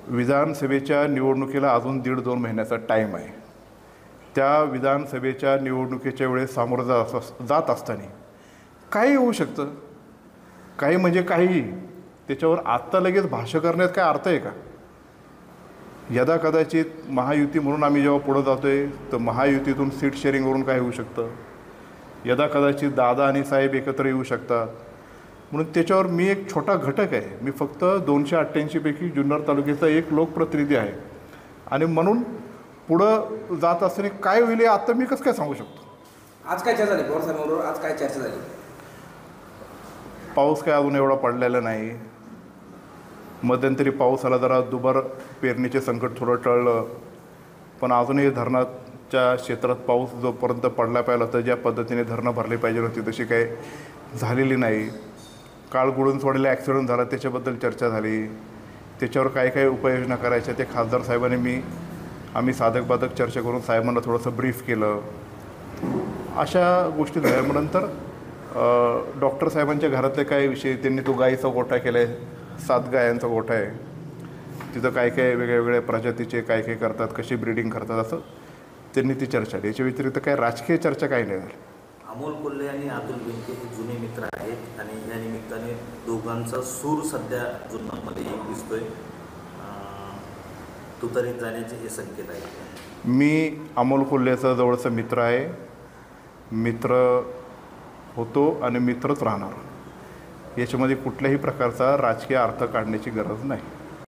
विधानसभेच्या निवडणुकीला अजून 1.5-2 महिन्याचा टाईम आहे. त्या विधानसभेच्या निवडणुकीच्या वेळेस सामोरं जात असताना काही होऊ शकतं, काही म्हणजे काहीही. त्याच्यावर आत्ता लगेच भाष्य करण्यात काय अर्थ आहे का? यदा कदाचित महायुती म्हणून आम्ही जेव्हा पुढं जातो आहे तर महायुतीतून सीट शेअरिंगवरून काय होऊ शकतं, यदा कदाचित दादा आणि साहेब एकत्र येऊ शकतात. म्हणून त्याच्यावर मी एक छोटा घटक आहे. मी फक्त 288 पैकी जुन्नर तालुक्याचा एक लोकप्रतिनिधी आहे आणि म्हणून पुढं जात असताना काय होईल हे आत्ता मी कसं काय सांगू शकतो. आज काय चर्चा झाली पवारसाहेबांबरोबर? आज काय चर्चा झाली? पाऊस काय अजून एवढा पडलेला नाही. मध्यंतरी पाऊस आला, जरा दुबार पेरणीचे संकट थोडं टळलं, पण अजूनही धरणाच्या क्षेत्रात पाऊस जोपर्यंत पडला पाहिजे तर ज्या पद्धतीने धरणं भरली पाहिजे होती तशी काही झालेली नाही. काळ गुळून सोडलेला ॲक्सिडेंट झाला त्याच्याबद्दल चर्चा झाली. त्याच्यावर काय काय उपाययोजना करायच्या ते खासदार साहेबांनी आम्ही साधक बाधक चर्चा करून साहेबांना थोडंसं ब्रीफ केलं. अशा गोष्टी झाल्या. मग नंतर डॉक्टर साहेबांच्या घरातले काय विषय, त्यांनी तो गाईचा गोठा केला आहे, 7 गायांचा गोठा आहे. तिथं काय काय वेगळ्या प्रजातीचे काय काय करतात, कशी ब्रीडिंग करतात, असं त्यांनी ती चर्चा. याच्या व्यतिरिक्त काय राजकीय चर्चा काही नाही झाली. अमोल कोल्हे आणि अतुल बेनके हे जुने मित्र आहेत आणि या निमित्ताने दोघांचा सूर सध्या जुन्नरमध्ये दिसतोय. तुतारीत जाण्याचे हे संकेत आहेत. मी अमोल कोल्हेचा जवळचा मित्र आहे. मित्र होतो आणि मित्रच राहणार. याच्यामध्ये कुठल्याही प्रकारचा राजकीय अर्थ काढण्याची गरज नाही.